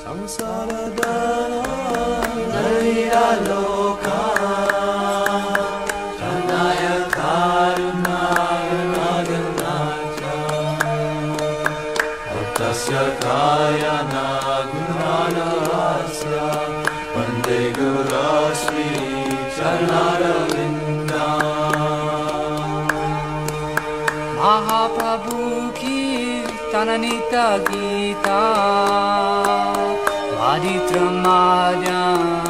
Samsaradana Narira Loka Tanaya Karunaya Naganacha Bhaktasya Kayana Gunana Asya Vande Guru Sri Charanavinda Mahaprabhu ki Tananita Gita Vaditra Madhyam